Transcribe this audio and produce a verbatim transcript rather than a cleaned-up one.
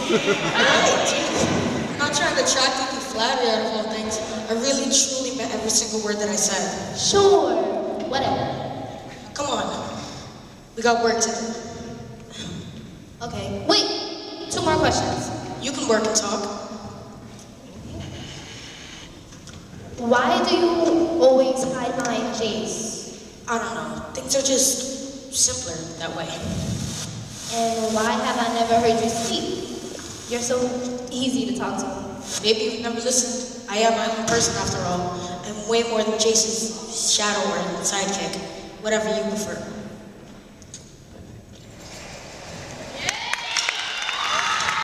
Hey, geez. I'm not trying to attract you through flattery out of all things. I really, truly meant every single word that I said. Sure, whatever. Come on. We got work to do. Okay, wait, two more questions. You can work and talk. Why do you always hide behind Jace? I don't know. Things are just simpler that way. And why have I never heard you speak? You're so easy to talk to. Maybe you've never listened. I am my own person after all. I'm way more than Jason's shadow or sidekick. Whatever you prefer.